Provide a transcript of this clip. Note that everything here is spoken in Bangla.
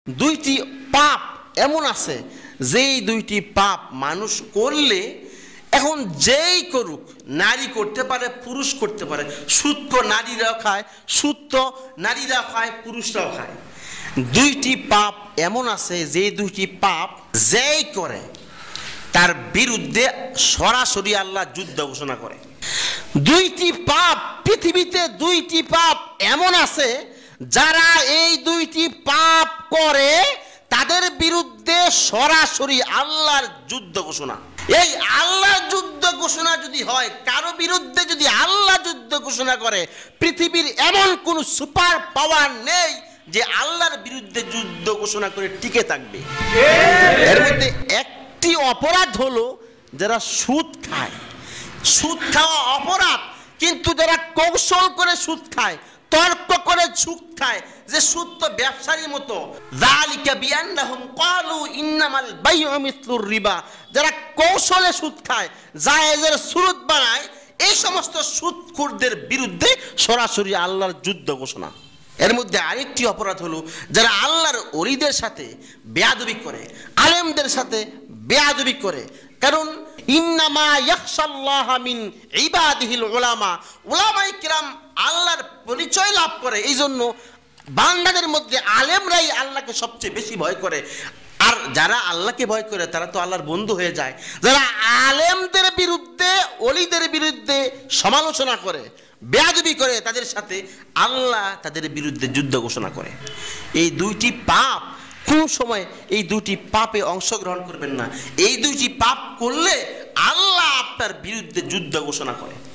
দুইটি পাপ এমন আছে যেই দুইটি পাপ মানুষ করলে, এখন যেই করুক, নারী করতে পারে, পুরুষ করতে পারে। সুদ তো নারীরাও খায়, সুদ তো নারীরাও খায়, পুরুষরাও খায়। দুইটি পাপ এমন আছে যে দুইটি পাপ যেই করে তার বিরুদ্ধে সরাসরি আল্লাহ যুদ্ধ ঘোষণা করে। দুইটি পাপ, পৃথিবীতে দুইটি পাপ এমন আছে যারা এই দুইটি পাপ করে তাদের বিরুদ্ধে সরাসরি আল্লাহর যুদ্ধ ঘোষণা। এই আল্লাহর যুদ্ধ ঘোষণা যদি হয়, কারো বিরুদ্ধে যদি আল্লাহ যুদ্ধ ঘোষণা করে, পৃথিবীর এমন কোন সুপার পাওয়ার নেই যে আল্লাহর বিরুদ্ধে যুদ্ধ ঘোষণা করে টিকে থাকবে। এর মধ্যে একটি অপরাধ হলো যারা সুদ খায়। সুদ খাওয়া অপরাধ, কিন্তু যারা কৌশল করে সুদ খায়, তর্ক করে সুদ খায়, যে সুদ তো ব্যবসায়ীর মতো, যালিকা বিআন্নাহুম ক্বালু ইন্নামাল বাইউ মিসলুর রিবা, যারা কৌশলে সুদ খায়, জায়েজের সুরত বানায়, এই সমস্ত সুদখোরদের বিরুদ্ধে সরাসরি আল্লাহর যুদ্ধ ঘোষণা। এর মধ্যে আরেকটি অপরাধ হলো যারা আল্লাহর ওলিদের সাথে বেয়াদবি করে, আলেমদের সাথে বেয়াদবি করে। কারণ ইন্নামা ইয়াখশাল্লাহ মিন ইবাদিহিল উলামা, উলামায়ে কিরাম আল্লাহর পরিচয় লাভ করে, এই জন্য বান্দাদের মধ্যে আলেমরাই আল্লাহকে সবচেয়ে বেশি ভয় করে। আর যারা আল্লাহকে ভয় করে তারা তো আল্লাহর বন্ধু হয়ে যায়। যারা আলেমদের বিরুদ্ধে, ওলিদের বিরুদ্ধে সমালোচনা করে, বেয়াদবি করে, তাদের সাথে আল্লাহ তাদের বিরুদ্ধে যুদ্ধ ঘোষণা করে। এই দুইটি পাপ, কোন সময় এই দুইটি পাপে অংশগ্রহণ করবেন না। এই দুইটি পাপ করলে আল্লাহ আপনার বিরুদ্ধে যুদ্ধ ঘোষণা করে।